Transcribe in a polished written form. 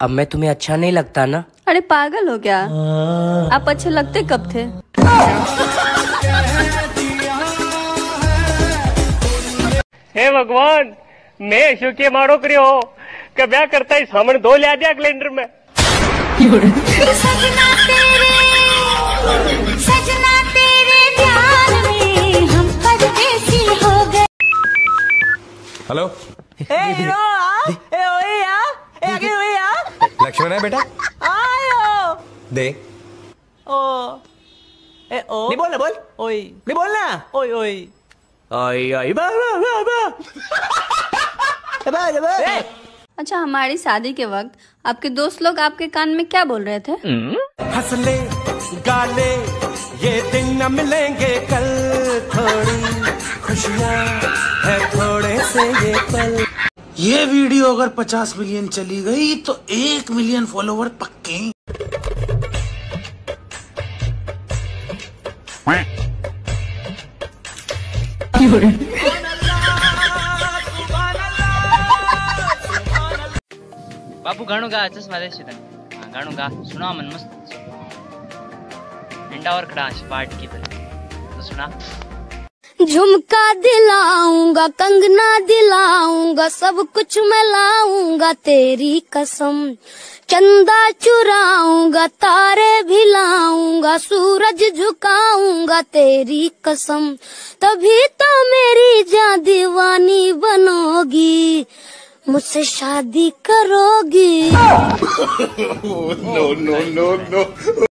अब मैं तुम्हें अच्छा नहीं लगता ना? अरे पागल हो क्या? आप अच्छे लगते कब थे? हे भगवान, मैं अशोक के मारो करियो क्या ब्याह करता है सामने 2 ले आ दिया कैलेंडर में। सजना तेरे ध्यान में हम परदेसी हो गए। हेलो हीरो ए ओए या ए आगे ओए या लक्ष्मण है बेटा आयो दे ओ ए ओ नहीं बोल ओए नहीं बोलना ओए ओए आई आई बा बा बा बा बा। अच्छा, हमारी शादी के वक्त आपके दोस्त लोग आपके कान में क्या बोल रहे थे? हंसले गाले ये दिन न मिलेंगे कल, थोड़ी खुशियाँ है थोड़े से ये पल। ये वीडियो अगर 50 मिलियन चली गई तो 1 मिलियन फॉलोवर पक्के। बापू घणो गा चश्मा दे घणो गा सुना मन मस्त अंडा और खड़ाश पार्ट की तो सुना। झुमका दिलाऊंगा, कंगना दिलाऊंगा, सब कुछ मैं लाऊंगा तेरी कसम। चंदा चुराऊंगा, तारे भी लाऊंगा, सूरज झुकाऊंगा तेरी कसम। तभी तो मेरी जान दीवानी बनोगी, मुझसे शादी करोगी। No no no no.